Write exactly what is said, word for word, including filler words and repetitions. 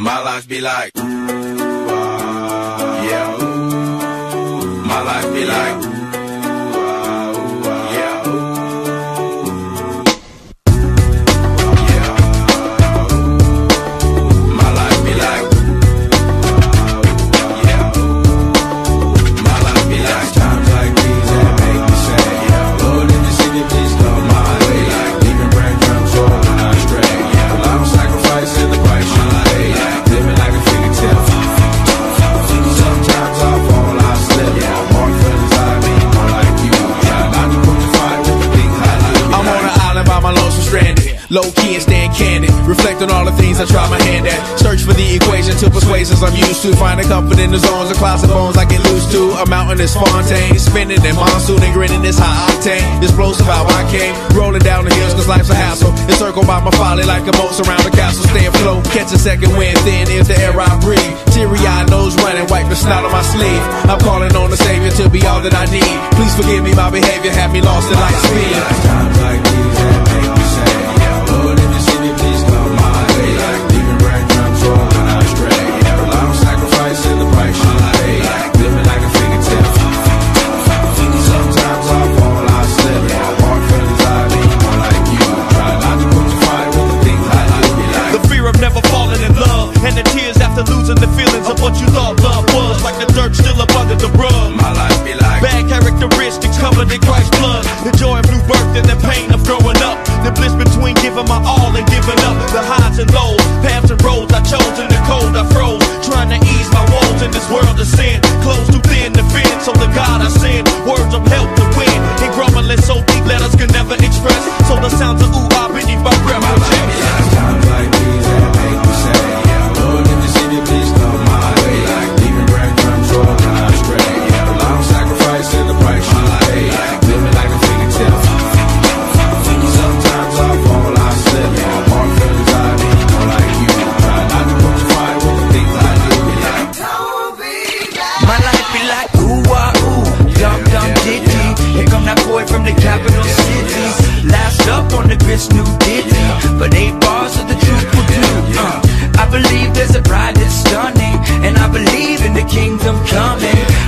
My life be like, ooh, ah, yeah, ooh. My life be like, ooh, ah, ooh, ah, yeah, ooh. Yeah, ooh. My life be like, ooh, ah, yeah, ooh. My life be like times like these that make me say, yeah, Lord in the city, please come my way. Like leaving breadcrumbs all when I stray. Yeah, a lot of sacrifice in the price you pay. Like living like a figure tale. Sometimes I fall, I slip. Yeah, I'm more friends, I mean more like you. Try not to put the fire with the things I do. I'm on an island by my lonesome stranded. Low key and staying candid. Reflect on all the things I try my hand at. Search for the equation to persuasions I'm used to. Finding comfort in the zones of clouds and bones I get loose to. A mountain is Fontaine. Spinning in monsoon and grinning this high octane. Explosive how I came. Rolling down the hills cause life's a hassle. Encircled by my folly like a moat around the castle. Stay afloat, catch a second wind thin is the air I breathe. Teary-eyed nose running, wipe the snot on my sleeve. I'm calling on the Savior to be all that I need. Please forgive me, my behavior had me lost in light speed. Times like these that make me say, yeah, Lord in the city, please come my way. Like leaving breadcrumbs all when I stray. Yeah, a lot of sacrifice in the price you pay. Like living like a figure tale. Sometimes I fall, I slip. Yeah, I walk friends, I mean more like you. Try not to put the fire with the things I do. Like the fear of never falling in love, and the tears after losing the feelings of what you thought love was. Like the dirt still up under the rug. my life be like Bad characteristics covered in Christ's blood. The joy of new birth and the pain of growing up. The bliss between giving my all and giving up. The highs and lows, paths and roads I chose. In the cold I froze, trying to ease my woes in this world of sin. Close too thin to fit, so the God I send words of help to win. And grumbling so deep letters can never express. So the sounds of ooh ah beneath my breath my will life check. be like times like these that make me say, yeah, Lord in the city, please come my way. Like leaving breadcrumbs all when I stray. Yeah, a lot of sacrifice in the price you pay. Like living like a figure tale. Sometimes I fall, I slip. Yeah, I'm more friends, I mean more like you. Try not to put the fire with the things I do. Like My life be like ooh ah ooh, dum dum ditty. Here come that boy from the capital city. Last up on the grist new ditty, but eight bars of the truth will do. Uh, I believe there's a bride that's stunning, and I believe in the kingdom coming.